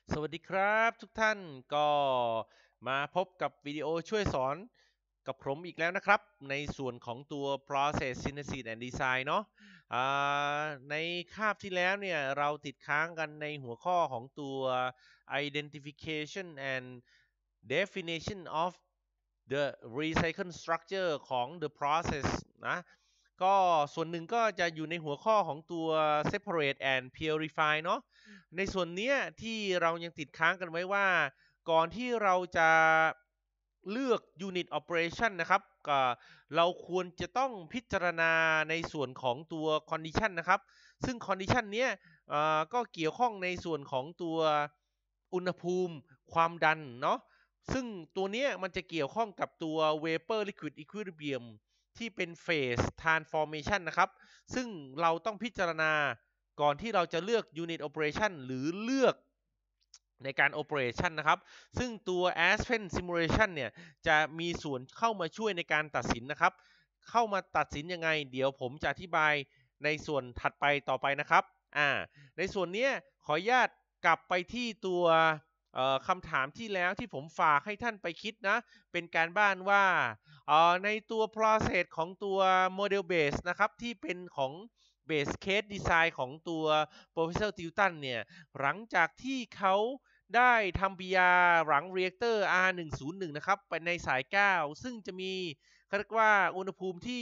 สวัสดีครับทุกท่านก็มาพบกับวิดีโอช่วยสอนกับผมอีกแล้วนะครับในส่วนของตัว process synthesis and design เนาะอ่ในคาบที่แล้วเนี่ยเราติดค้างกันในหัวข้อของตัว identification and definition of the recycle structure ของ the process นะก็ส่วนหนึ่งก็จะอยู่ในหัวข้อของตัว separate and purify เนาะ ในส่วนนี้ที่เรายังติดค้างกันไว้ว่าก่อนที่เราจะเลือก Unit Operation นะครับก็เราควรจะต้องพิจารณาในส่วนของตัว Condition นะครับซึ่ง Condition เนี้ยก็เกี่ยวข้องในส่วนของตัวอุณหภูมิความดันเนาะซึ่งตัวนี้มันจะเกี่ยวข้องกับตัว Vapor Liquid Equilibrium ที่เป็น Phase Transformation นะครับซึ่งเราต้องพิจารณา ก่อนที่เราจะเลือก Unit Operation หรือเลือกในการ Operation นะครับซึ่งตัว Aspen Simulation เนี่ยจะมีส่วนเข้ามาช่วยในการตัดสินนะครับเข้ามาตัดสินยังไงเดี๋ยวผมจะอธิบายในส่วนถัดไปต่อไปนะครับในส่วนนี้ขออนุญาตกลับไปที่ตัวคำถามที่แล้วที่ผมฝากให้ท่านไปคิดนะเป็นการบ้านว่าในตัว process ของตัว model base นะครับที่เป็นของ base case design ของตัว professor Tilton เนี่ยหลังจากที่เขาได้ทำ PR หลัง reactor R101 นะครับไปในสาย 9 ซึ่งจะมีเขาเรียกว่าอุณหภูมิที่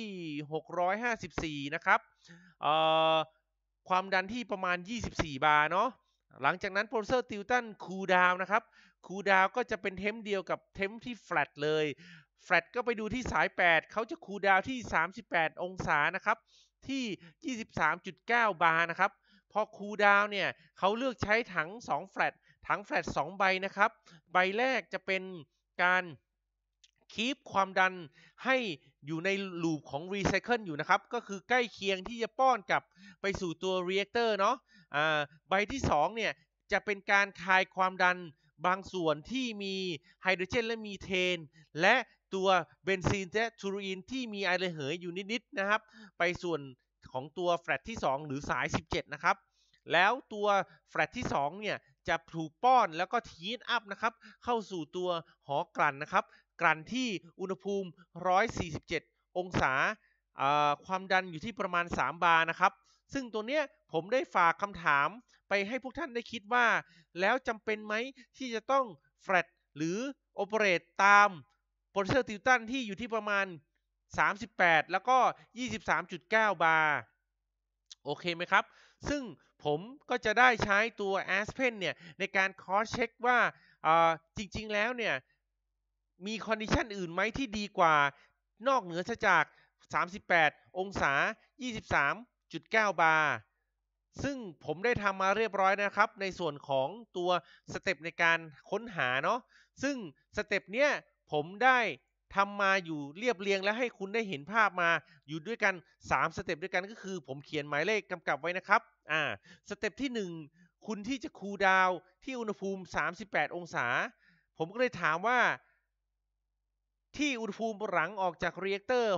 654 นะครับความดันที่ประมาณ 24 บาร์เนาะหลังจากนั้น professor Tilton cool down นะครับ cool down ก็จะเป็นเทมป์เดียวกับเทมป์ที่ flat เลยแฟลตก็ไปดูที่สาย 8 เขาจะคูลดาวน์ที่ 38 องศานะครับที่ 23.9 บาร์นะครับพอคูลดาวน์เนี่ยเขาเลือกใช้ถัง 2 แฟลตถังแฟลต 2 ใบนะครับใบแรกจะเป็นการคีปความดันให้อยู่ในลูปของ Recycle อยู่นะครับก็คือใกล้เคียงที่จะป้อนกลับไปสู่ตัว Reactor เนาะใบที่2เนี่ยจะเป็นการคายความดันบางส่วนที่มีไฮโดรเจนและมีเทนและตัวเบนซีนและทูรูอินที่มีไอระเหยอยู่นิดๆนะครับไปส่วนของตัวแฟลตที่2หรือสาย17นะครับแล้วตัวแฟลตที่2เนี่ยจะถูกป้อนแล้วก็ทีทอัพนะครับเข้าสู่ตัวหอกลั่นนะครับกลั่นที่อุณหภูมิ147องศาความดันอยู่ที่ประมาณ3บาร์นะครับซึ่งตัวเนี้ยผมได้ฝากคำถามไปให้พวกท่านได้คิดว่าแล้วจำเป็นไหมที่จะต้องแฟลตหรือโอเปเรตตามโปรเซสเซอร์ติวตันที่อยู่ที่ประมาณ38แล้วก็23.9บาร์โอเคไหมครับซึ่งผมก็จะได้ใช้ตัว Aspen เนี่ยในการ cross check ว่าจริงๆแล้วเนี่ยมีคอนดิชันอื่นไหมที่ดีกว่านอกเหนือจาก38องศา23.9บาร์ซึ่งผมได้ทำมาเรียบร้อยนะครับในส่วนของตัวสเต็ปในการค้นหาเนาะซึ่งสเต็ปเนี้ยผมได้ทำมาอยู่เรียบเรียงและให้คุณได้เห็นภาพมาอยู่ด้วยกัน3สเต็ปด้วยกันก็คือผมเขียนหมายเลขกำกับไว้นะครับสเต็ปที่1คุณที่จะคูลดาวน์ที่อุณหภูมิ38องศาผมก็เลยถามว่าที่อุณหภูมิหลังออกจากเรียกเตอร์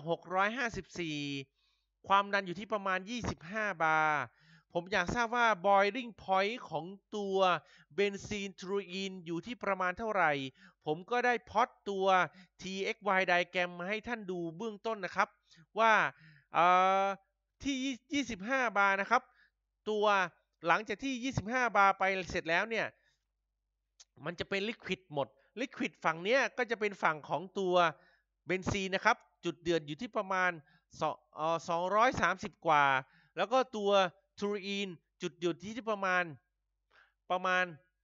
654ความดันอยู่ที่ประมาณ25บาร์ผมอยากทราบว่า boiling point ของตัวเบนซีนทรูอีนอยู่ที่ประมาณเท่าไหร่ผมก็ได้พอตตัว TXY diagram มาให้ท่านดูเบื้องต้นนะครับว่าที่25บาร์นะครับตัวหลังจากที่25บาร์ไปเสร็จแล้วเนี่ยมันจะเป็นลิควิดหมดลิควิดฝั่งนี้ก็จะเป็นฝั่งของตัวเบนซีนนะครับจุดเดือดอยู่ที่ประมาณ230กว่าแล้วก็ตัวทูรีนจุดเดือดที่ประมาณ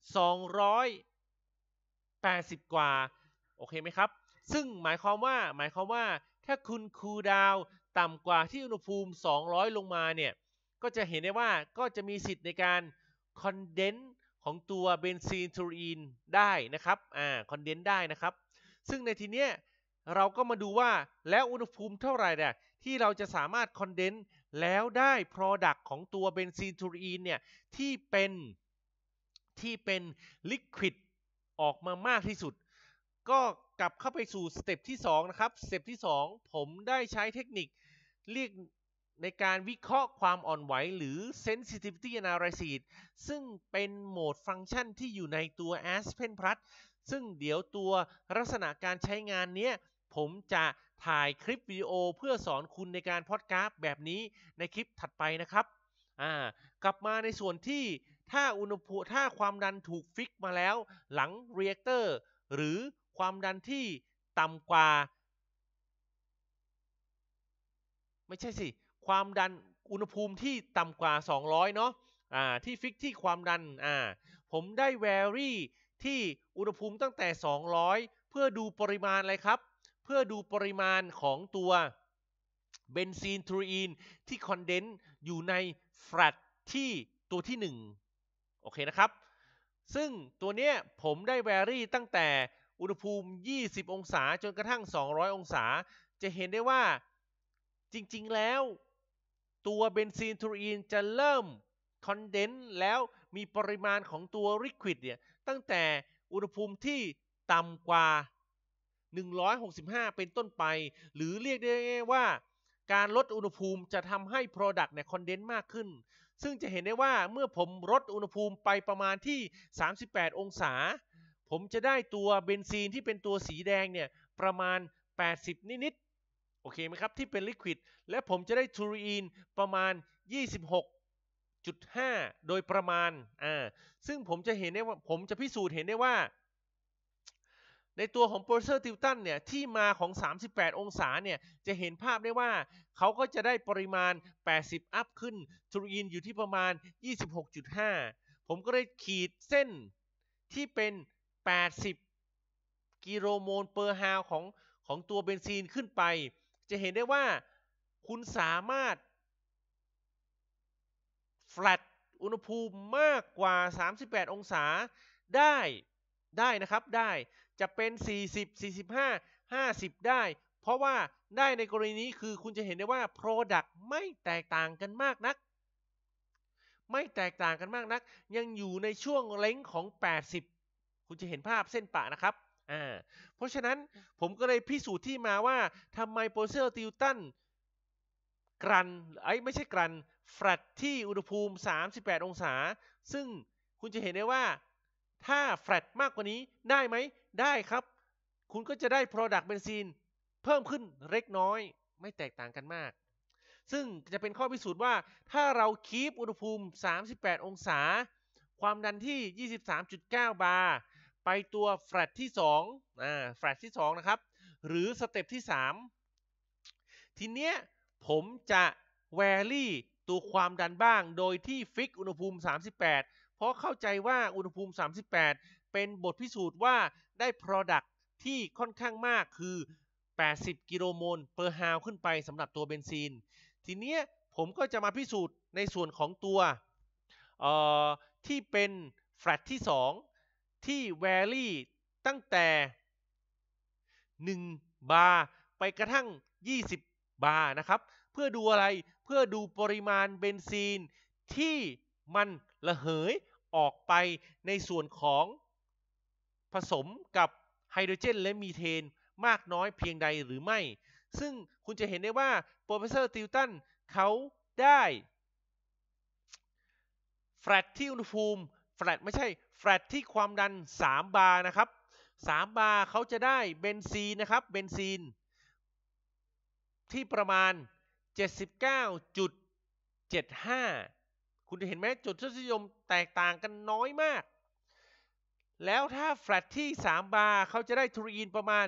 280กว่าโอเคไหมครับซึ่งหมายความว่าถ้าคุณคูลดาวน์ต่ำกว่าที่อุณหภูมิ200ลงมาเนี่ยก็จะเห็นได้ว่าก็จะมีสิทธิ์ในการคอนเดนซ์ของตัวเบนซีนทูรีนได้นะครับคอนเดนซ์ได้นะครับซึ่งในทีเนี้ยเราก็มาดูว่าแล้วอุณหภูมิเท่าไหร่เนี่ยที่เราจะสามารถคอนเดนซ์แล้วได้ Product ของตัวเบนซีนทูรีนเนี่ยที่เป็นลิควิดออกมามากที่สุดก็กลับเข้าไปสู่สเต็ปที่2นะครับสเต็ปที่2ผมได้ใช้เทคนิคเรียกในการวิเคราะห์ความอ่อนไหวหรือ sensitivity analysis ซึ่งเป็นโหมดฟังก์ชันที่อยู่ในตัว Aspen Plus ซึ่งเดี๋ยวตัวลักษณะการใช้งานเนี้ยผมจะถ่ายคลิปวิดีโอเพื่อสอนคุณในการพอดกราฟแบบนี้ในคลิปถัดไปนะครับกลับมาในส่วนที่ถ้าความดันถูกฟิกมาแล้วหลังเรีแอคเตอร์หรือความดันที่ต่ำกว่าไม่ใช่สิความดันอุณหภูมิที่ต่ำกว่า200เนาะที่ฟิกที่ความดันผมได้แวรี่ที่อุณหภูมิตั้งแต่200เพื่อดูปริมาณอะไรครับเพื่อดูปริมาณของตัวเบนซีนทูรีนที่คอนเดนซ์อยู่ในแฟลตที่ตัวที่1โอเคนะครับซึ่งตัวเนี้ยผมได้แวรี่ตั้งแต่อุณหภูมิ20องศาจนกระทั่ง200องศาจะเห็นได้ว่าจริงๆแล้วตัวเบนซีนทูรีนจะเริ่มคอนเดนซ์แล้วมีปริมาณของตัวลิควิดเนี่ยตั้งแต่อุณหภูมิที่ต่ำกว่า165เป็นต้นไปหรือเรียกได้ว่าการลดอุณหภูมิจะทำให้ Product เนี่ยคอนเดนซ์มากขึ้นซึ่งจะเห็นได้ว่าเมื่อผมลดอุณหภูมิไปประมาณที่38องศาผมจะได้ตัวเบนซีนที่เป็นตัวสีแดงเนี่ยประมาณ80นิดๆโอเคไหมครับที่เป็นลิควิดและผมจะได้ทูรีนประมาณ26.5โดยประมาณซึ่งผมจะพิสูจน์เห็นได้ว่าในตัวของโปรเซอร์ติวตันเนี่ยที่มาของ38องศาเนี่ยจะเห็นภาพได้ว่าเขาก็จะได้ปริมาณ80อัพขึ้นทูรีนอยู่ที่ประมาณ26.5ผมก็ได้ขีดเส้นที่เป็น80กิโลโมลเปอร์ฮาวของตัวเบนซีนขึ้นไปจะเห็นได้ว่าคุณสามารถแฟลตอุณหภูมิมากกว่า38องศาได้นะครับได้จะเป็น40 45 50ได้เพราะว่าได้ในกรณีนี้คือคุณจะเห็นได้ว่า Product ไม่แตกต่างกันมากนักยังอยู่ในช่วงเลนส์ของ80คุณจะเห็นภาพเส้นปะนะครับเพราะฉะนั้นผมก็เลยพิสูจน์ที่มาว่าทำไมโปรเซอร์ติวตันไม่ใช่กรันแฟลตที่อุณหภูมิ38องศาซึ่งคุณจะเห็นได้ว่าถ้าแฟลตมากกว่านี้ได้ไหมได้ครับคุณก็จะได้ Product เบนซีนเพิ่มขึ้นเล็กน้อยไม่แตกต่างกันมากซึ่งจะเป็นข้อพิสูจน์ว่าถ้าเราคีปอุณหภูมิ38องศาความดันที่ 23.9 บาร์ไปตัวแฟลตที่2แฟลตที่2นะครับหรือสเต็ปที่3ทีเนี้ยผมจะแวรี่ตัวความดันบ้างโดยที่ฟิกอุณหภูมิ38เพราะเข้าใจว่าอุณหภูมิ38เป็นบทพิสูจน์ว่าได้ Product ที่ค่อนข้างมากคือ80กิโลโมลเปอร์ฮาวขึ้นไปสำหรับตัวเบนซีนทีนี้ผมก็จะมาพิสูจน์ในส่วนของตัวที่เป็นแฟลตที่2ที่แวรี่ตั้งแต่1บาร์ไปกระทั่ง20บาร์นะครับเพื่อดูอะไรเพื่อดูปริมาณเบนซีนที่มันระเหยออกไปในส่วนของผสมกับไฮโดรเจนและมีเทนมากน้อยเพียงใดหรือไม่ซึ่งคุณจะเห็นได้ว่าโปรเฟสเซอร์ติวตันเขาได้แฟลตที่อุณหภูมิแฟลตไม่ใช่แฟลตที่ความดัน3บาร์นะครับ3บาร์เขาจะได้เบนซีนนะครับเบนซีนที่ประมาณ 79.75 คุณจะเห็นไหมจุดทศนิยมแตกต่างกันน้อยมากแล้วถ้าแฟลตที่3บาร์เขาจะได้ทูรีนประมาณ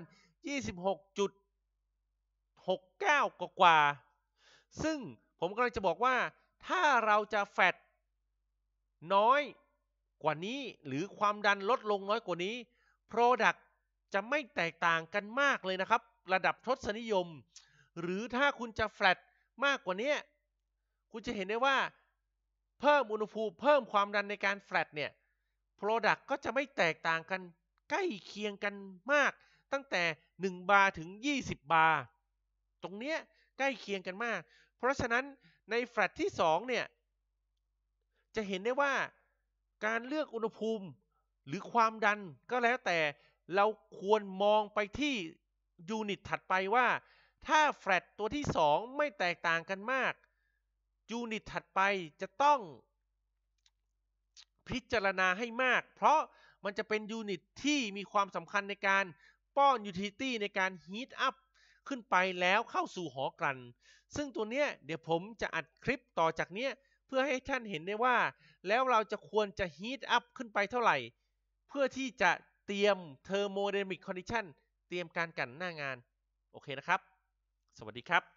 26.69 กว่าซึ่งผมกำลังจะบอกว่าถ้าเราจะแฟลตน้อยกว่านี้หรือความดันลดลงน้อยกว่านี้ Product จะไม่แตกต่างกันมากเลยนะครับระดับทศนิยมหรือถ้าคุณจะแฟลตมากกว่านี้คุณจะเห็นได้ว่าเพิ่มอุณหภูมิเพิ่มความดันในการแฟลตเนี่ย Product ก็จะไม่แตกต่างกันใกล้เคียงกันมากตั้งแต่1บาร์ถึง20บาร์ตรงเนี้ยใกล้เคียงกันมากเพราะฉะนั้นในแฟลตที่2เนี่ยจะเห็นได้ว่าการเลือกอุณหภูมิหรือความดันก็แล้วแต่เราควรมองไปที่ยูนิตถัดไปว่าถ้าแฟลตตัวที่2ไม่แตกต่างกันมากยูนิตถัดไปจะต้องพิจารณาให้มากเพราะมันจะเป็นยูนิตที่มีความสำคัญในการป้อนยูทิลิตี้ในการฮีทอัพขึ้นไปแล้วเข้าสู่หอกลั่นซึ่งตัวเนี้ยเดี๋ยวผมจะอัดคลิปต่อจากเนี้ยเพื่อให้ท่านเห็นได้ว่าแล้วเราจะควรจะฮีทอัพขึ้นไปเท่าไหร่เพื่อที่จะเตรียมเทอร์โมไดนามิกคอนดิชันเตรียมการกันหน้างานโอเคนะครับสวัสดีครับ